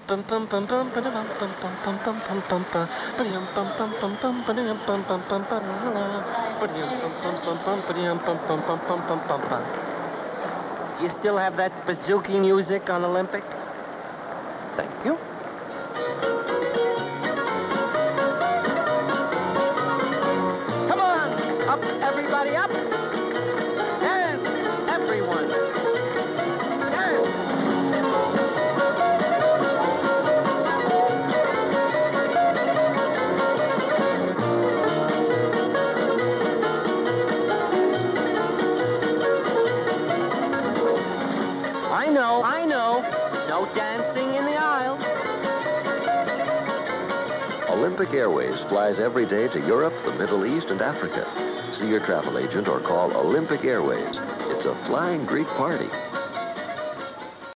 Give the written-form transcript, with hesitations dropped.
Do you still have that bazooki music on Olympic? Thank you. Come on, up, everybody, up. Dance, everyone. Dance. I know. No dancing in the aisle. Olympic Airways flies every day to Europe, the Middle East, and Africa. See your travel agent or call Olympic Airways. It's a flying Greek party.